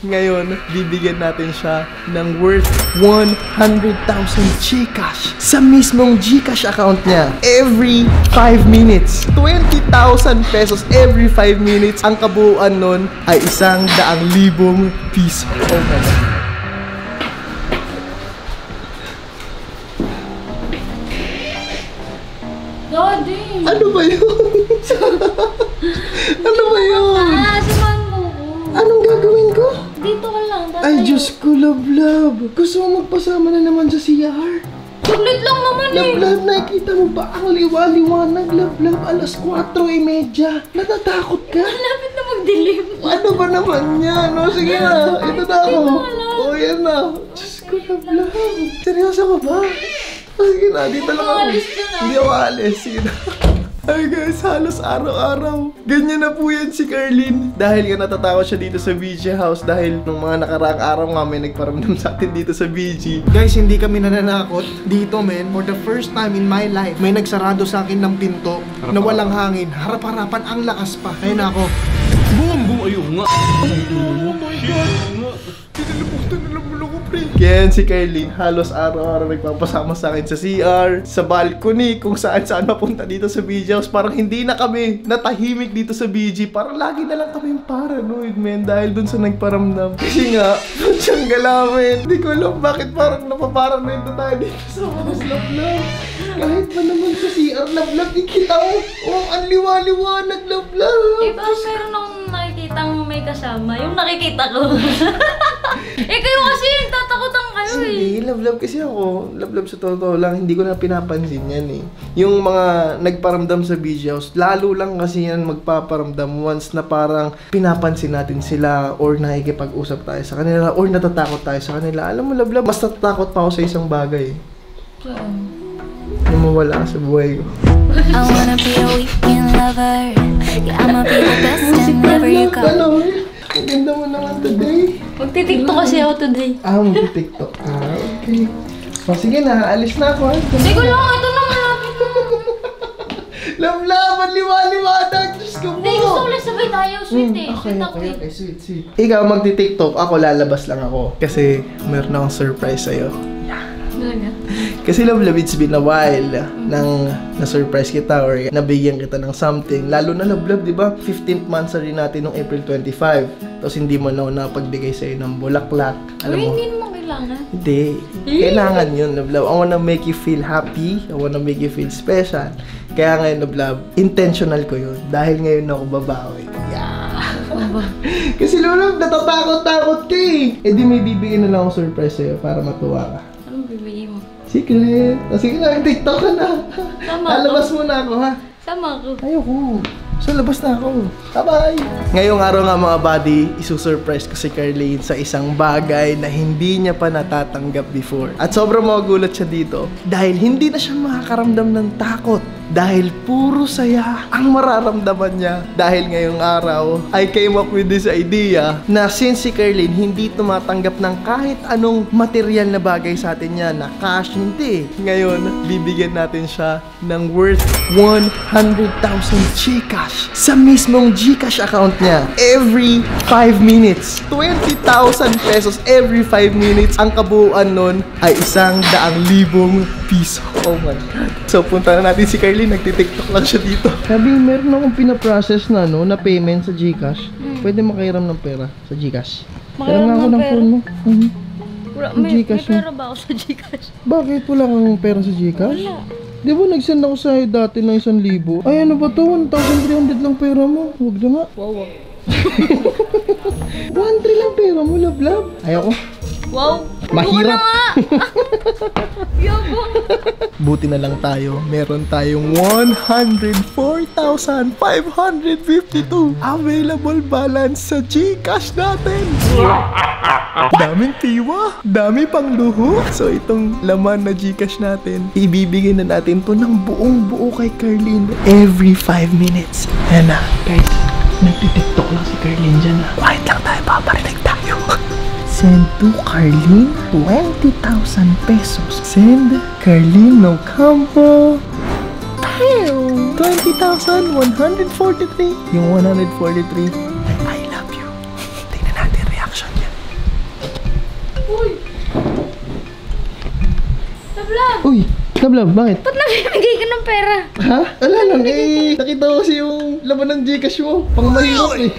Ngayon, bibigyan natin siya ng worth 100,000 Gcash sa mismong Gcash account niya. Every 5 minutes. 20,000 pesos every 5 minutes. Ang kabuuan nun ay 100,000 piso. Oh my God. Daddy! Ano ba yun? Ano ba yun? Samahan mo ko. Anong gagawin ko? Dito ka lang, tatay. Ay, Diyos ko, love. Gusto mo magpasama na naman sa CR? Saglit lang naman eh. Love, nakikita mo ba ang liwa-liwanag? Love, alas 4:30. Natatakot ka? Malapit na magdilim. Ano ba naman yan? O, sige na. Ito na ako. O, yan na. Diyos ko, love. Seryoso ka ba? O, sige na. Dito lang ako. Hindi ako alis. Sige na. Ay guys, halos araw-araw. Ganyan na po yan si Carlene. Dahil nga natatakot siya dito sa BG House. Dahil nung mga nakaraang araw nga may nagparamdam sa atin dito sa BG. Guys, hindi kami nananakot dito, men. For the first time in my life, may nagsarado sa akin ng pinto na walang hangin. Harap-harapan, ang lakas pa. Ayun ako. Boom! Boom! Ayun nga. Oh my God! Tinalabutan na lang mo ko, pre. Kaya si Carlene, halos araw-araw nagpapasama sa akin sa CR, sa balcony, kung saan-saan mapunta dito sa BG House. Parang hindi na kami natahimik dito sa BG. Parang lagi na lang kami paranoid, men. Dahil dun sa nagparamdam. Kasi nga, dun siyang galawin. Hindi ko alam bakit parang napaparanoid na tayo dito sa mga love. Kahit pa naman sa CR, love, ikita mo. Oh, ang liwa-liwanag, love. Diba meron akong nakikitang may kasama? Yung nakikita ko. Kayo kasi tatakutan kayo eh. Hindi, love kasi ako. Love sa totoo lang, hindi ko na pinapansin yan eh. Yung mga nagparamdam sa BG House, lalo lang kasi yan magpaparamdam once na parang pinapansin natin sila or nakikipag-usap tayo sa kanila or natatakot tayo sa kanila. Alam mo, love, mas natatakot pa ako sa isang bagay. Na mawala sa buhay ko. I wanna be a weekend lover. Yeah, I'ma be the best and never you go. Ang ganda mo naman today. Magtitiktok kasi ako today. Magti-tiktok ka. Okay. O sige na, alis na ako. Hindi ko lang, ito na malapit na. Love, ang liwa-liwanag. Diyos ko po. Hindi, gusto ko lang sabay tayo. Sweet eh. Okay, sweet. Ikaw magti-tiktok, ako lalabas lang ako. Kasi meron akong surprise sa'yo. Kasi love, it's been a while nang na-surprise kita or nabigyan kita ng something. Lalo na love, di ba? 15th monthsary natin noong April 25. Tapos hindi mo na napagbigay sa'yo ng bulaklak. Alam mo? Hindi naman kailangan. Hindi. Kailangan yun, love. I wanna make you feel happy. I wanna make you feel special. Kaya ngayon, love, intentional ko yun. Dahil ngayon ako babawi. Yeah. Kasi love, natatakot-takot ka eh. Di may bibigyan na lang akong surprise sa'yo para matuwa ka. Bibigyan mo. Secret. Sige na, TikTok ka na. Lalabas mo na ako, ha? Sama ako. Ayoko. So, labas na ako. Bye-bye! Ngayong araw nga mga buddy, isusurprise ko si Carlene sa isang bagay na hindi niya pa natatanggap before. At sobrang magugulat siya dito dahil hindi na siya makakaramdam ng takot. Dahil puro saya ang mararamdaman niya. Dahil ngayong araw, I came up with this idea na since si Carlene hindi tumatanggap ng kahit anong material na bagay sa atin niya, na cash, hindi. Ngayon, bibigyan natin siya ng worth 100,000 Gcash sa mismong Gcash account niya. Every 5 minutes. 20,000 pesos every 5 minutes. Ang kabuuan nun ay 100,000 piso. Oh my God. So, punta na natin si Carlene. Nagtitiktok lang siya dito. Sabi, meron akong pinaprocess na, no, na payment sa Gcash. Pwede makairam ng pera sa Gcash. Makairam na ako ng phone mo. May pera ba ako sa Gcash? Bakit wala kang pera sa Gcash? Wala. Di ba nag-send ako sa'yo dati ng 1,000? Ay, ano ba to? 1,300 lang pera mo. Huwag na nga. Wow. 1,300 lang pera mo, love. Ayoko. Wow. Mahirap. Yabang. Buti na lang tayo. Meron tayong 104,552 available balance sa Gcash natin. Daming tiwa. Dami pang luho. So itong laman na Gcash natin, ibibigay na natin to ng buong buo kay Carlene every 5 minutes. Ayan na, guys. Nagtitiktok lang si Carlene dyan na. Quiet lang tayo, paparinig tayo. Send to Carlene 20,000 pesos. Send Carlene Ocampo 20,143. Yung 143, I love you. Tingnan natin reaction niya. Love. Uy, Love, bakit? Ba't namimigay ka ng pera? Ha? Wala lang eh. Nakita ko kasi yung laman ng Gcash mo. Pang mahirap eh.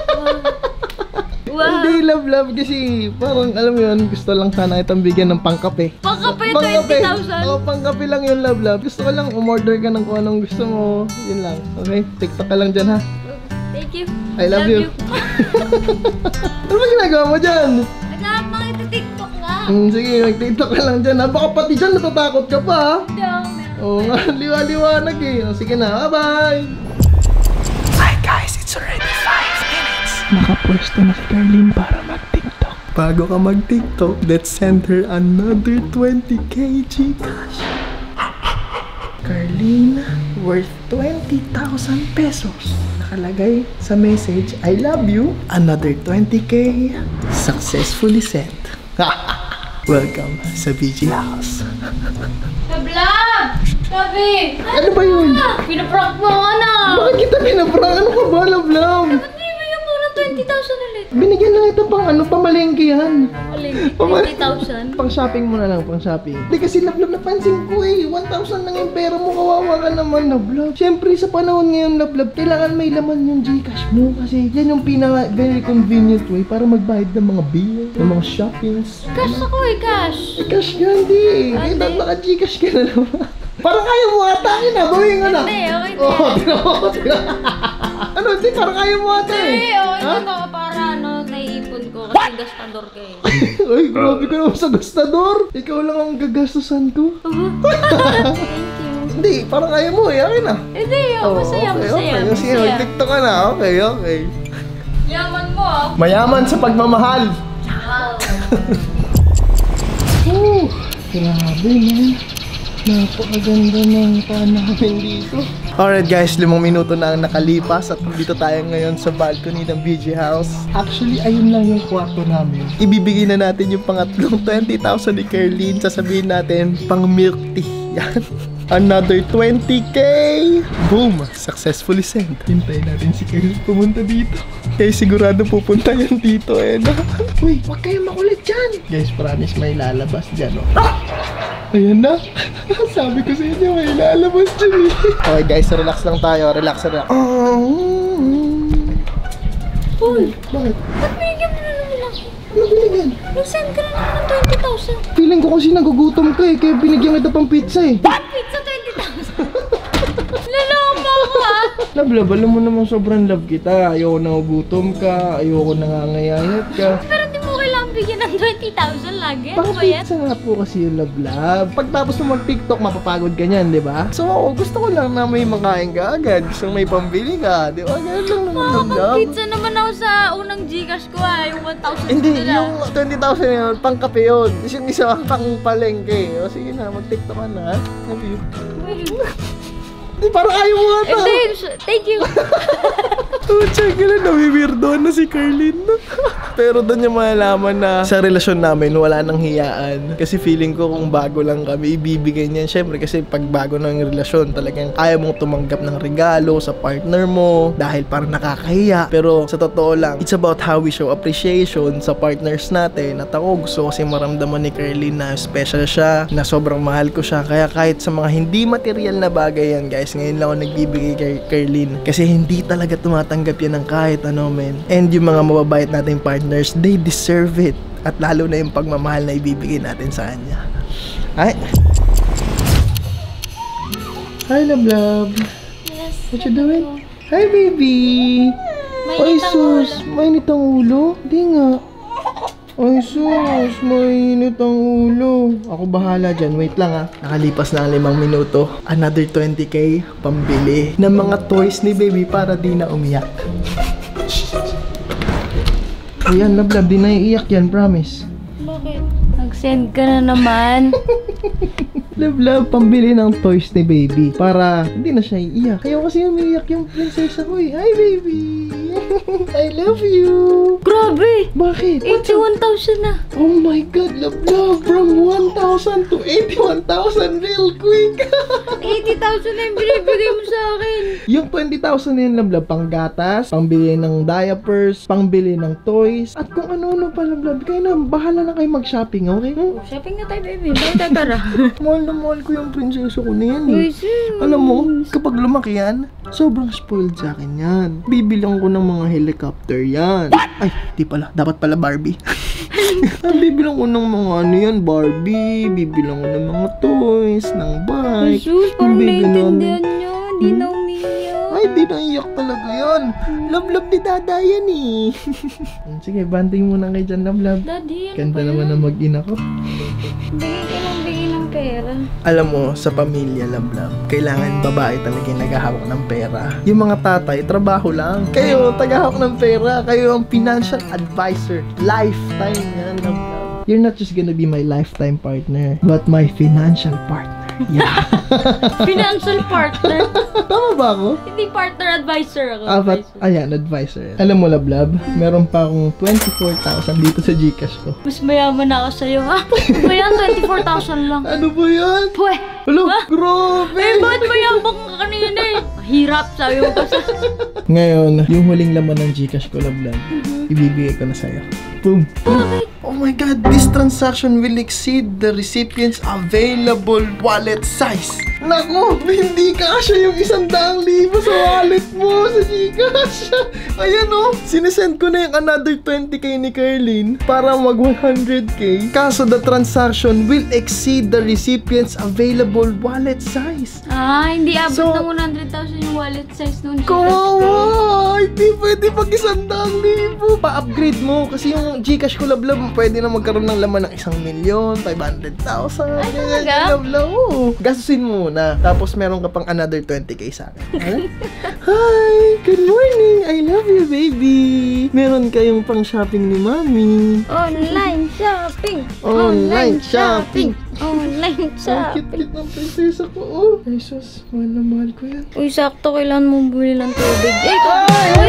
Wow. Hindi, love kasi parang alam mo yun, gusto lang sana itong bigyan ng pangkape. Pangkape, Pangkape. 20,000? Oo, pangkape lang yun, love. Gusto ko lang umorder ka ng kung anong gusto mo. Yun lang. Okay? TikTok ka lang dyan ha. Thank you. I love you. Ano ba ginagawa mo dyan? Naghahanap mga iti-tiktok nga. Sige, mag-TikTok ka lang dyan ha. Baka pati dyan natatakot ka pa ha. Hindi ako meron. Oo nga, liwa-liwanag eh. Sige na, bye-bye! Hi guys, it's already 5 minutes. Nakapwesto na si Carlene para mag-TikTok. Bago ka mag-TikTok, let's send her another 20k Gcash. Carlene, worth 20,000 pesos. Nakalagay sa message, I love you. Another 20k successfully sent. Welcome sa BG House. Love! Sabi! Ano ba yun? Pinaprank mo ako na! Bakit kita pinaprank? Ano ka ba, love? Ba't binibigyan mo ng 20,000 ulit? Binigyan lang ito pang ano, pamalengke yan. Alin, 20,000? Pang shopping mo na lang, pang shopping. Hindi kasi love, napansin ko eh. 1,000 lang yung pera mo, kawawa ka naman, love. Siyempre sa panahon ngayon, love, kailangan may laman yung Gcash mo. Kasi yan yung very convenient way para magbayad ng mga bill, ng mga shoppings. Cash ako eh, cash! Cash nga, hindi. Kaya naka-Gcash ka na naman. Parang kaya mo ata, gawin nga na. Hindi, okay na. Oo, ano, hindi, parang kaya mo ata eh. Hindi, okay na to. Para naiipon ko kasi gastador ka eh. Ay, grabe ka naman sa gastador. Ikaw lang ang gagastusan ko. Thank you. Hindi, parang kaya mo eh. Akin na. Hindi, masaya. Okay. Sige, mag-TikTok ka na. Okay. Yaman mo ah. Mayaman sa pagmamahal. Wow. Grabe man. Napakaganda ng namin dito. Alright guys, 5 minuto na ang nakalipas at dito tayo ngayon sa balcony ng BG House. Actually, ayun lang yung kwarto namin. Ibibigay na natin yung pangatlong 20,000 ni Carlene. Sasabihin natin, pang milk tea. Yan. Another 20k! Boom! Successfully sent. Hintayin natin si Carlene pumunta dito. Kaya sigurado pupunta yan dito eh. Uy, huwag kayo makulit dyan! Guys, promise may lalabas dyan. Oh. Ayan na. Sabi ko sa inyo, may lalabas dyan eh. Okay guys, relax lang tayo. Relax. Uy, bakit? Ba't binigyan mo na naman ako? Ano binigyan? Nag-send ka na naman ng 20,000. Feeling ko kasi nagugutom ka eh, kaya binigyan kita pang pizza eh. Pizza 20,000? Lalama ako ah! Love, alam mo naman sobrang love kita. Ayoko nagugutom ka, ayoko nangangayayat ka. Pero di mo kailangan bigyan ng 20,000 lagi. Ano Pang ba yan? pizza nga po kasi yung love. Pagtapos mo mag-TikTok, mapapagod ka niyan, di ba? So ako, gusto ko lang na may makain ka agad. Gusto may pambili ka, di ba? Ganun lang naman love. Pizza naman ako sa unang Gcash ko ah, yung 1,000 Hindi, nila. yung 20,000 yun, pang kape yun. Tapos yung isa, pang palengke. O sige na, mag-TikTok ka na. Love you. Di, parang ayaw mo nga ito. Thank you. Oh, check na, nawiwirdoan na si Carlene. Pero doon niya malalaman na sa relasyon namin, wala nang hiyaan. Kasi feeling ko kung bago lang kami, ibibigay niyan. Siyempre kasi pag bago na yung relasyon, talagang ayaw mong tumanggap ng regalo sa partner mo dahil parang nakakahiya. Pero sa totoo lang, it's about how we show appreciation sa partners natin. At ako gusto kasi maramdaman ni Carlene na special siya, na sobrang mahal ko siya. Kaya kahit sa mga hindi material na bagay yan, guys, ngayon lang ako nagbibigay kay Carlene. Kasi hindi talaga tumatanggap yan ng kahit ano, men. And yung mga mababait nating partners, they deserve it. At lalo na yung pagmamahal na ibibigay natin sa kanya. Hi! Hi, love. Yes. What you doing? Hi, baby! Ay, sus! Mainit ang ulo? Di nga. Ay, sus! Mainit ang ulo. Ako bahala dyan. Wait lang ha. Nakalipas na ang 5 minuto. Another 20k pambili ng mga toys ni baby para di na umiyak. Ayan, love, di na iiyak yan, promise. Bakit? Nag-send ka na naman. Love, pambili ng toys ni baby para hindi na siya iiyak. Kaya kasi umiiyak yung prinsesa ko eh. Hi, baby! I love you. Grabe! Bakit? 81,000 na. Oh my God, love. From 1,000 to 81,000 real quick. 80,000 na yung binibigay mo sa akin. Yung 20,000 na yun, love, pang gatas, pambili ng diapers, pangbili ng toys, at kung ano-ano pa, love. Kayo na, bahala na kayo mag-shopping, okay? Oh, shopping na tayo, baby. Bakit tayo para? Mahal na mahal ko yung prinsesa ko na yan, eh. Uy, sis. Alam mo, kapag lumaki yan, sobrang spoiled sa akin yan. Bibilang ko ng mga helicopter yan. Ay, di pala. Dapat pala Barbie. Bibilang ko ng mga ano yan, Barbie. Bibilang ko ng mga toys, ng bike. Jesus, parang Bibilang- naiintindihan niyo. Hindi na umiiyak. Ay, di naiyak talaga yan. Love ni Dada yan eh. Sige, banting muna kayo dyan, love. Daddy, ano Ganda ba naman yan? na mag-ina ko. Bigay ng pera. Alam mo, sa pamilya, love, kailangan babae talaga yung naghahawak ng pera. Yung mga tatay, trabaho lang. Kayo, tagahawak ng pera. Kayo ang financial advisor. Lifetime yan, love. You're not just gonna be my lifetime partner, but my financial partner. Yeah. Financial partner. Tama ba ako? Hindi partner, advisor ako. Ayan, advisor. Alam mo, love, meron pa akong 24,000 dito sa Gcash ko. Mas mayaman na ako sa'yo, ha? Ba yan? 24,000 lang. Ano ba yan? Pwe! Hello, grabe! Eh, bakit mayabang ka kanina eh? Hirap, sabi mo kasi. Ngayon, yung huling laman ng Gcash ko, love, ibibigay ko na sa'yo. Boom! Oh my God, this transaction will exceed the recipient's available wallet size. Naku, hindi kasya yung 100,000 sa wallet mo sa Gcash. Ayan o, sinesend ko na yung another 20k ni Carlin para mag 100k. Kaso the transaction will exceed the recipient's available wallet size. Ah, hindi abot So- ng 100,000 yung wallet size nung Kawawa! Hindi pwede pag 100,000. Pa-upgrade mo kasi yung Gcash ko, love, pwede na magkaroon ng laman ng 1,000,000, 500,000. Ay, ganyan, talaga? love. Oo. Gastusin mo muna. Tapos meron ka pang another 20k sa akin. Alright? Hi! Good morning! I love you, baby! Meron kayong pang shopping ni Mami. Online shopping! Online shopping! Online Ang shopping! cute-cute ng prinsesa ko. Oh, ay sus, mahal na mahal ko yan. Uy, sakto kailangan mong bumili ng tubig. Eh, Ay!